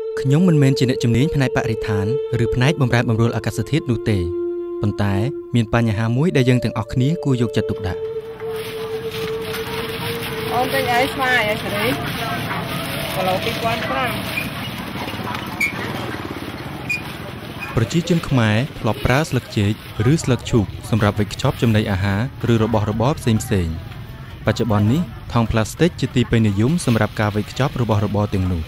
ខ្ញុំមិនមែនជាអ្នកជំនាញផ្នែកបរិស្ថានឬផ្នែកបម្រែបម្រួលអាកាសធាតុនោះទេប៉ុន្តែមានបញ្ហាមួយដែលយើងទាំងអស់គ្នាគួរយកចិត្តទុកដាក់អូនទិញអីស្វាយអីសេរីគីឡូ2,500 ប្រជាជនខ្មែរធ្លាប់ប្រើស្លឹកចេកឬស្លឹកឈូកសម្រាប់វេចខ្ចប់ចំណីអាហារឬរបស់របរផ្សេងៗបច្ចុប្បន្ននេះថង់ប្លាស្ទិកជាទីពេញនិយមសម្រាប់ការវេចខ្ចប់របស់របរទាំងនោះ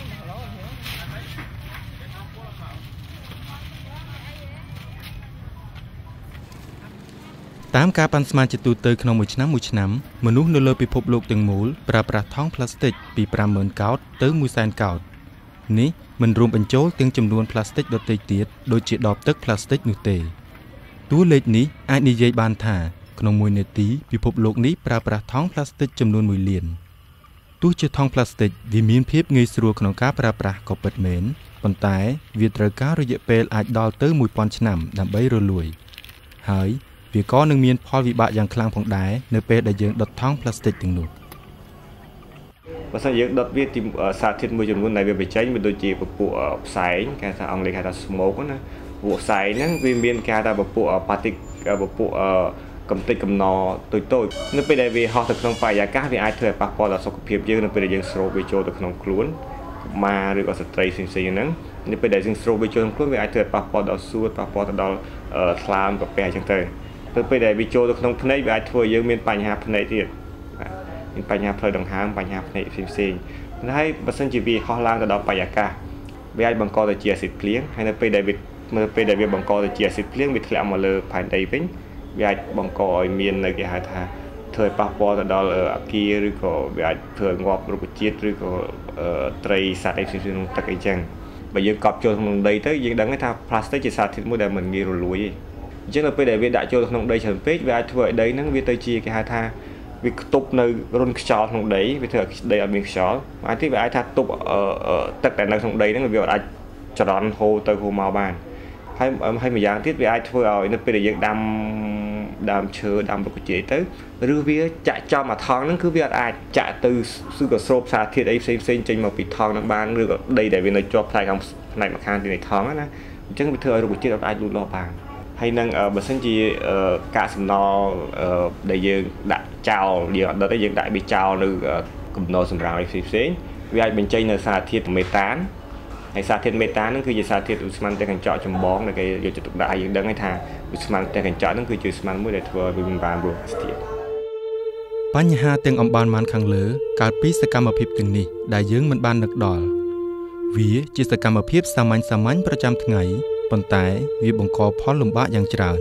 តាមការប៉ាន់ស្មានជាទូទៅក្នុងមួយឆ្នាំមនុស្សនៅលើពិភពលោកទាំងមូលប្រើប្រាស់ថង់ប្លាស្ទិកពី 50,000 កោតទៅ 100,000 កោតនេះមិនរួមបញ្ចូលទាំងចំនួនប្លាស្ទិកដទៃទៀតដូចជាដបទឹកប្លាស្ទិកនោះទេតួលេខនេះអាចនិយាយបានថាក្នុង1នាទីពិភពលោកនេះប្រើប្រាស់ថង់ប្លាស្ទិកចំនួន1លានទោះជាថង់ប្លាស្ទិកវាមានភាពងាយស្រួលក្នុងការប្រើប្រាស់ក៏ពិតមែនប៉ុន្តែវាត្រូវការរយៈពេលអាចដល់ទៅ 1000 ឆ្នាំដើម្បីរលួយហើយវាក៏នឹងមានផលវិបាកយ៉ាងខ្លាំងផងដែរនៅពេលដែលយើងដុតថង់ប្លាស្ទិកទាំងនោះបើសិនយើងដុតវាទីសារធាតុមួយចំនួនដែលវាបញ្ចេញវាដូចជាពពួកផ្សែងគេថាអង់គ្លេសគេថា smoke ណាពពួកផ្សែងហ្នឹងវាមានគេថាពពួកpartic ពពួកកំទេចកំណតូចនៅពេលដែលវាហោះទៅក្នុងបរិយាកាសវាអាចធ្វើឲ្យប៉ះពាល់ដល់សុខភាពយើងនៅពេលដែលយើងស្រូបវាចូលទៅក្នុងខ្លួនកុមារឬក៏ស្ត្រីផ្សេងៗហ្នឹងនៅពេលដែលយើងស្រូបវាចូលក្នុងខ្លួនវាអាចធ្វើឲ្យប៉ះពាល់ដល់សួតប៉ះពាល់ទៅដល់ថ្លើមកាពះអញ្ចឹងទៅពេលដែលវាចូលទៅក្នុងភ្នែកវាអាចធ្វើឲ្យយើងមានបញ្ហាភ្នែកទៀតមានបញ្ហាផ្លូវដង្ហើមបញ្ហាភ្នែកផ្សេងៗហើយបើសិនជាវាហោះឡើងទៅដល់បរិយាកាសវាអាចបង្កទៅជាអាស៊ីតភ្លៀងហើយនៅពេលដែលវាបង្កទៅជាអាស៊ីតភ្លៀងវាធ្លាក់មកលើផែនដីវិញវាអាចបង្កឲ្យមាននៅគេហៅថាធ្វើឲ្យប៉ះពាល់ទៅដល់អាគារឬក៏វាអាចធ្វើឲ្យងាប់រុក្ខជាតិឬក៏ត្រីសត្វអីផ្សេងៗក្នុងទឹកអីចឹងបើយើងកប់ចូលក្នុងដីទៅយើងដឹងថាផ្លាស្ទិកជាសារធាតុមួយដែលមិនងាយរលួយទេអញ្ចឹងនៅពេលដែលវាដាក់ចូលក្នុងដីច្រើនពេកវាអាចធ្វើឲ្យដីហ្នឹងវាទៅជាគេហៅថាវាខ្ទប់នៅរុនខ្យល់ក្នុងដីវាធ្វើឲ្យដីអត់មានខ្យល់អាចទីវាអាចថាទប់ទឹកដែលនៅក្នុងដីហ្នឹងវាអាចចរន្តហូរទៅហូរមកបានហើយម្យ៉ាងទៀតវាអាចធ្វើឲ្យនៅពេលដែលយើងដើមឈើដើមរុក្ខជាតិទៅឬវាចាក់ចំអាថង់ហ្នឹងគឺវាអាចចាក់ទៅឬក៏ស្រូបសារធាតុអីផ្សេងចេញមកពីថង់ហ្នឹងបានឬក៏ដីដែលវានៅជាប់ផ្នែកម្ខាងទីនៃថង់ណាអញ្ចឹងវាធ្វើឲ្យរុក្ខជាតិអាចលូតលាស់បានហើយនឹងបើសិនជាកាកសំណល់ដែលយើងដាក់ចោលយើងអត់ដុតទេយើងដាក់វាចោលនៅកំណល់សម្រាប់ផ្សេងវាអាចបញ្ចេញនៅសារធាតុមេតានហើយសារធាតុមេតានហ្នឹងគឺជាសារធាតុឧស្ម័នផ្ទះកញ្ចក់ចម្បងដែលគេយកចិត្តទុកដាក់ឲ្យយើងដឹងថាឧស្ម័នផ្ទះកញ្ចក់ហ្នឹងគឺជាឧស្ម័នមួយដែលធ្វើឲ្យវាមានបានរស់អាកាសធាតុបញ្ហាទាំងអំបានខាងលើកើតពីសកម្មភាពទាំងនេះដែលយើងមិនបាននឹកដល់វាជាសកម្មភាពសាមញ្ញប្រចាំថ្ងៃប៉ុន្តែវាបង្កផលលំបាកយ៉ាងច្រើន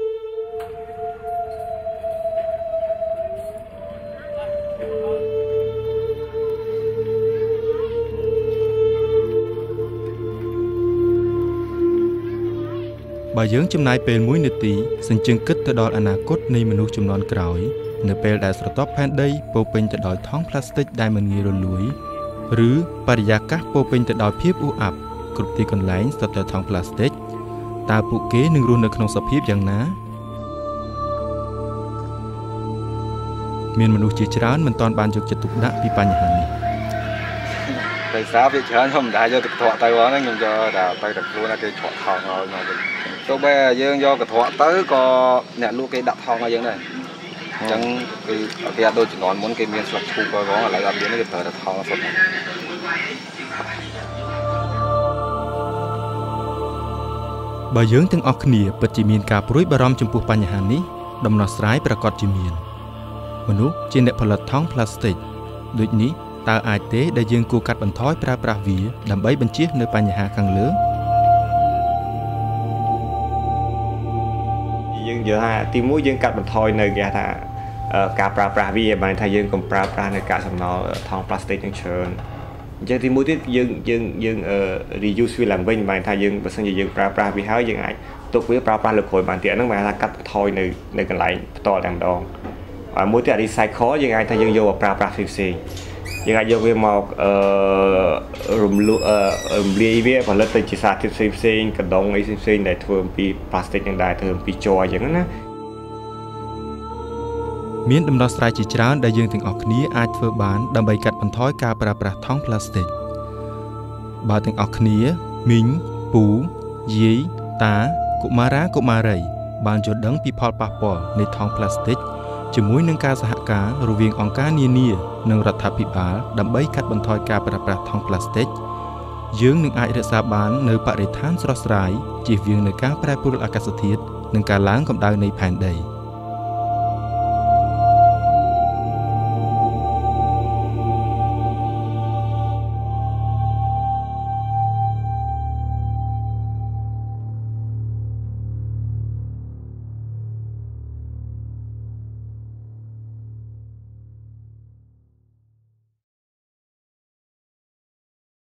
បើយើងចំណាយពេល1នាទីសញ្ជឹងគិតទៅដល់អនាគតនៃមនុស្សជំនាន់ក្រោយនៅពេលដែលស្រទាប់ផែនដីពោពេញទៅដោយថង់ប្លាស្ទិកដែលមិនងាយរលួយឬបរិយាកាសពោពេញទៅដោយភាពអ៊ូអាប់គ្រប់ទីកន្លែងស្ទើរតែថង់ប្លាស្ទិកតើពួកគេនឹងរស់នៅក្នុងសភាពយ៉ាងណាមានមនុស្សជាច្រើនមិនទាន់បានយកចិត្តទុកដាក់ពីបញ្ហានេះដោយសារវាច្រើនខ្ញុំមិនដែរយកទឹកត្រក់ទៅហ្នឹងខ្ញុំយកតែទៅតែខ្លួនគេច្រកថងឲ្យមកវិញទោះបីយើងយកកត្រក់ទៅក៏អ្នកលក់គេដាក់ថងឲ្យយើងដែរអញ្ចឹងគេអត់ដូចជំនាន់មុនគេមានស្លឹកឈូកក៏ផងឥឡូវអត់មានទេគេប្រើតែថងសុទ្ធបើយើងទាំងអស់គ្នាពិតជាមានការព្រួយបារម្ភចំពោះបញ្ហានេះដំណោះស្រាយប្រកបជាមានមនុស្សជាអ្នកផលិតថង់ប្លាស្ទិកដូចនេះតើអាចទេដែលយើងគួរកាត់បន្ថយប្រើប្រាស់វាដើម្បីបញ្ជៀសនៅបញ្ហាខាងលើយើងនិយាយថាទីមួយយើងកាត់បន្ថយនៅគេថាការប្រើប្រាស់វាបានថាយើងកុំប្រើប្រាស់នៅកាកសំណល់ថង់ប្លាស្ទិកនឹងច្រើនអញ្ចឹងទីមួយទៀតយើងreuse វាឡើងវិញបានថាយើងបើសិនជាយើងប្រើប្រាស់វាហើយយើងអាចទុកវាប្រើប្រាស់លើក្រោយបានទៀតហ្នឹងបានថាកាត់បន្ថយនៅកន្លែងផ្ទាល់តែម្ដងហើយមួយទៀត recycle យើងអាចថាយើងយកមកប្រើប្រាស់ផ្សេងយើងអាចយកវាមករំលាយវាផលិតទៅជាសារធាតុផ្សេងកណ្ដុងអីផ្សេងដែលធ្វើអំពី plastic នឹងដែរធ្វើអំពីជ័រអញ្ចឹងណាមានដំណោះស្រាយជាច្រើនដែលយើងទាំងអស់គ្នាអាចធ្វើបានដើម្បីកាត់បន្ថយការប្រើប្រាស់ថង់ប្លាស្ទិកបើទាំងអស់គ្នាមីងពូយាយតាកុមារាកុមារីបានយល់ដឹងពីផលប៉ះពាល់នៃថង់ប្លាស្ទិកជាមួយនឹងការសហការរវាងអង្គការនានានិងរដ្ឋាភិបាលដើម្បីកាត់បន្ថយការប្រើប្រាស់ថង់ប្លាស្ទិកយើងនឹងអាចរក្សាបាននូវបរិស្ថានស្រស់ស្រាយជៀសវាងនឹងការប្រែប្រួលអាកាសធាតុនិងការឡើងកម្ដៅនៃផែនដី